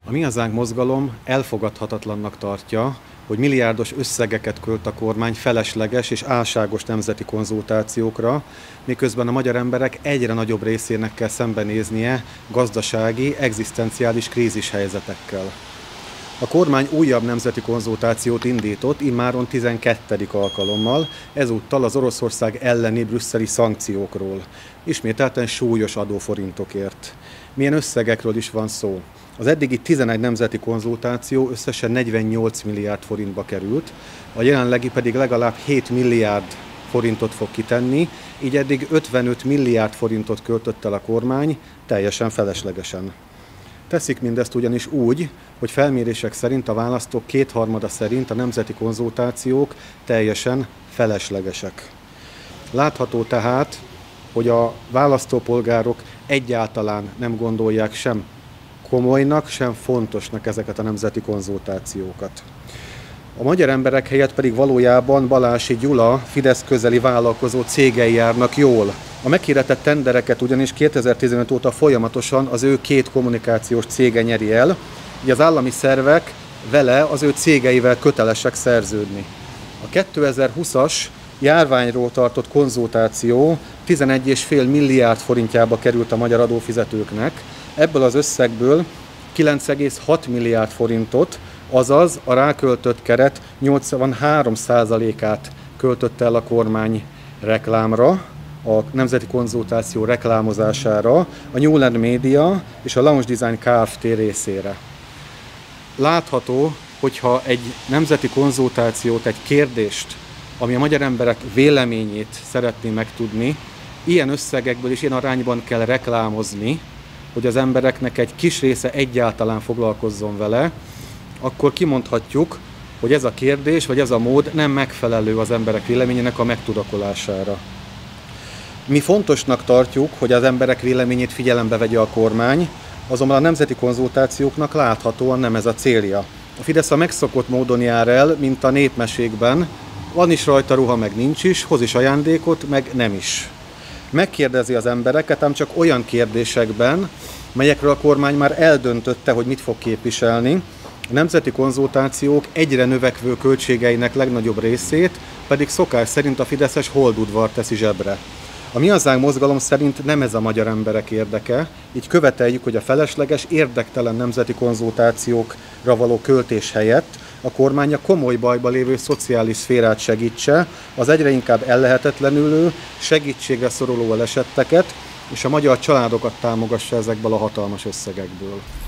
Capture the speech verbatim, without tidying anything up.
A Mi Hazánk mozgalom elfogadhatatlannak tartja, hogy milliárdos összegeket költ a kormány felesleges és álságos nemzeti konzultációkra, miközben a magyar emberek egyre nagyobb részének kell szembenéznie gazdasági, egzisztenciális krízishelyzetekkel. A kormány újabb nemzeti konzultációt indított, immáron tizenkettedik alkalommal, ezúttal az Oroszország elleni brüsszeli szankciókról, ismételten súlyos adóforintokért. Milyen összegekről is van szó? Az eddigi tizenegy nemzeti konzultáció összesen negyvennyolc milliárd forintba került, a jelenlegi pedig legalább hét milliárd forintot fog kitenni, így eddig ötvenöt milliárd forintot költött el a kormány, teljesen feleslegesen. Teszik mindezt ugyanis úgy, hogy felmérések szerint a választók kétharmada szerint a nemzeti konzultációk teljesen feleslegesek. Látható tehát, hogy a választópolgárok egyáltalán nem gondolják sem komolynak, sem fontosnak ezeket a nemzeti konzultációkat. A magyar emberek helyett pedig valójában Balási Gyula Fidesz közeli vállalkozó cégei járnak jól. A meghirdetett tendereket ugyanis kétezer-tizenöt óta folyamatosan az ő két kommunikációs cége nyeri el, így az állami szervek vele, az ő cégeivel kötelesek szerződni. A kétezer-húszas járványról tartott konzultáció tizenegy egész öt milliárd forintjába került a magyar adófizetőknek, ebből az összegből kilenc egész hat milliárd forintot, azaz a ráköltött keret nyolcvanhárom százalékát költötte el a kormány reklámra, a nemzeti konzultáció reklámozására, a Newland Media és a Lounge Design Kft. Részére. Látható, hogyha egy nemzeti konzultációt, egy kérdést, ami a magyar emberek véleményét szeretné megtudni, ilyen összegekből és ilyen arányban kell reklámozni, hogy az embereknek egy kis része egyáltalán foglalkozzon vele, akkor kimondhatjuk, hogy ez a kérdés, vagy ez a mód nem megfelelő az emberek véleményének a megtudakolására. Mi fontosnak tartjuk, hogy az emberek véleményét figyelembe vegye a kormány, azonban a nemzeti konzultációknak láthatóan nem ez a célja. A Fidesz a megszokott módon jár el, mint a népmesékben, van is rajta ruha, meg nincs is, hoz is ajándékot, meg nem is. Megkérdezi az embereket, ám csak olyan kérdésekben, melyekről a kormány már eldöntötte, hogy mit fog képviselni, a nemzeti konzultációk egyre növekvő költségeinek legnagyobb részét pedig szokás szerint a fideszes holdudvar teszi zsebre. A Mi Hazánk mozgalom szerint nem ez a magyar emberek érdeke, így követeljük, hogy a felesleges, érdektelen nemzeti konzultációkra való költés helyett a kormány a komoly bajba lévő szociális szférát segítse, az egyre inkább ellehetetlenülő, segítségre szoruló esetteket, és a magyar családokat támogassa ezekből a hatalmas összegekből.